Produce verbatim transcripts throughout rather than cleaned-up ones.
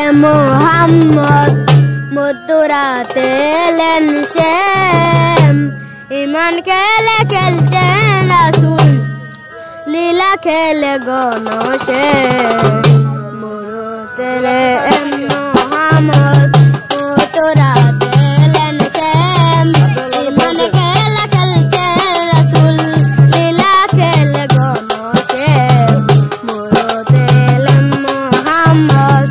মোহাম্মদ মধ্যরাতে এলেন সে ইমান খেলে খেলছেন রাসূল লীলা খেলে গণসে মরতে এলেন মোহাম্মদ মধ্যরাতে এলেন সে ইমান খেলে খেলছেন রাসূল লীলা খেলে গণসে মরতে এলেন মোহাম্মদ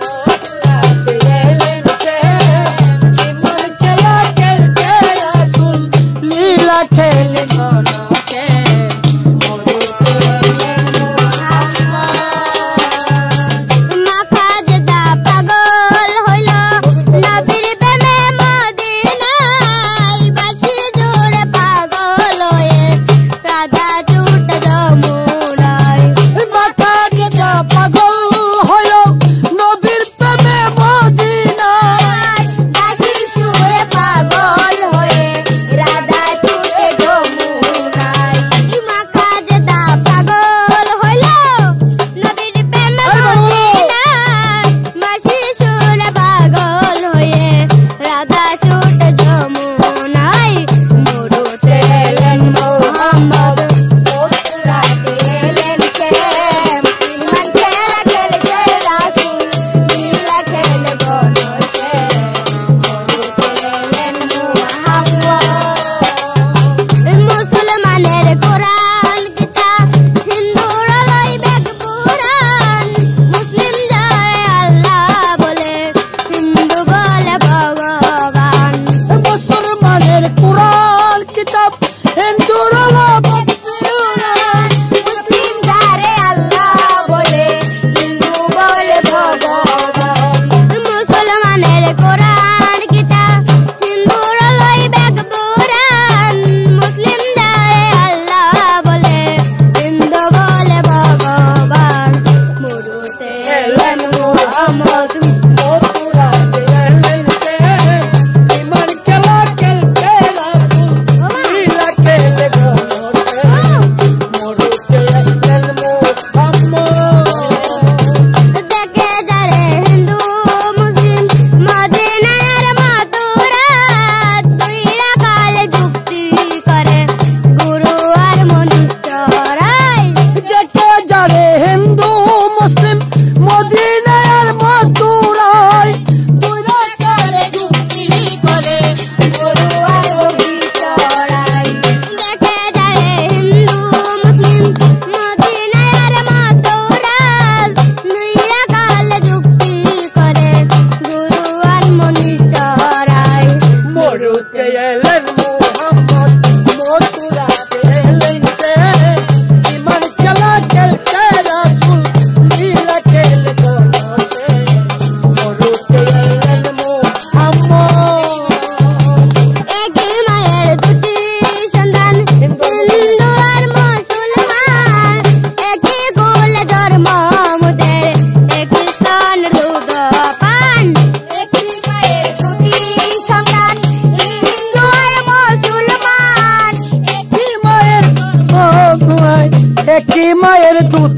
একই মায়ের দুধ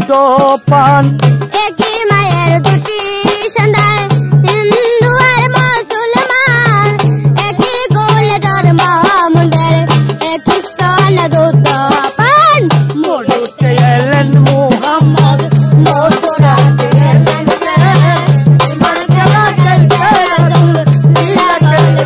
পান একই মায়ের দুটি সন্তান হিন্দু আর মুসলমান একই কুলে জন্ম আমাদের একই স্তন দুধ পান মরতে এলেন মুহাম্মদ মথুরাতে এলেন সে ইমান খেলা খেলছে রাসূল লীলা খেলে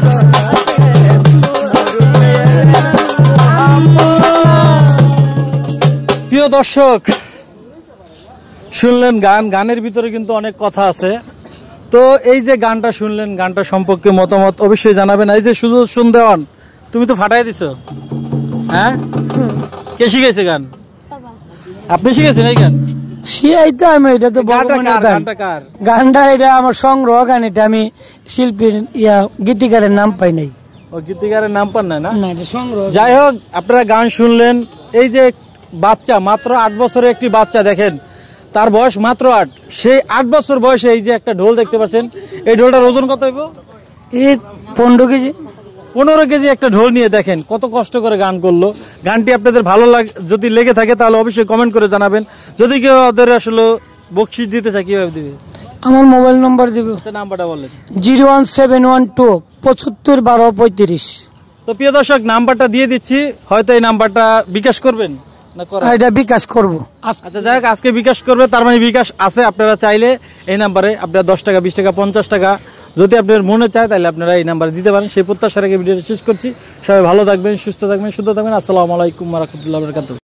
প্রিয় দর্শক শুনলেন গান, গানের ভিতরে কিন্তু অনেক কথা আছে। তো এই যে গানটা শুনলেন, গানটা সম্পর্কে মতামত অবশ্যই জানাবেন। এই যে সুযোগ সুন্দর, তুমি তো ফাটাই দিছো, হ্যাঁ? কে শিখেছে গান? আপনি শিখেছেন এই গান? শিখাইতে আমি, এটা তো গানটা এটা আমার সংগ্রহ গান, এটা আমি শিল্পীর ইয়া গীতিকারের নাম পাই নাই। ও গীতিকারের নাম পান না? না, সংগ্রহ। যাই হোক, আপনারা গান শুনলেন। এই যে বাচ্চা, মাত্র আট বছরের একটি বাচ্চা, দেখেন তার বয়স মাত্র আট, সেই আট বছর বয়সে এই যে একটা ঢোল দেখতে পাচ্ছেন, এই ঢোলটার ওজন কত হইব? এই পনেরো কেজি পনেরো কেজি একটা ঢোল নিয়ে দেখেন কত কষ্ট করে গান করলো। গানটি আপনাদের ভালো লাগে, যদি লেগে থাকে তাহলে অবশ্যই কমেন্ট করে জানাবেন। যদি কেউ ওদের আসলে বকশিশ দিতে চায়, কিভাবে দিবে? আমার মোবাইল নম্বর দিব আচ্ছা নাম্বারটা বলেন। Zero one seven one two পঁচাত্তর বারো পঁয়ত্রিশ। তো প্রিয় দর্শক নাম্বারটা দিয়ে দিচ্ছি, হয়তো এই নাম্বারটা বিকাশ করবেন না করা? এটা বিকাশ করব। আচ্ছা যাই হোক, আজকে বিকাশ করবে, তার মানে বিকাশ আছে। আপনারা চাইলে এই নাম্বারে আপনারা দশ টাকা বিশ টাকা পঞ্চাশ টাকা যদি আপনার মনে চায় তাহলে আপনারা এই নাম্বারে দিতে পারেন। সেই প্রত্যাশা রেখে ভিডিওটা শেষ করছি। সবাই ভালো থাকবেন, সুস্থ থাকবেন, সুস্থ থাকবেন। আসসালামু আলাইকুম ওয়া রাহমাতুল্লাহি ওয়া বারাকাতুহু।